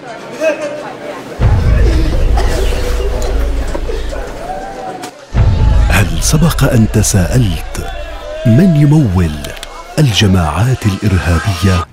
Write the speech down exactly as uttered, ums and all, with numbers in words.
هل سبق أن تساءلت من يمول الجماعات الإرهابية؟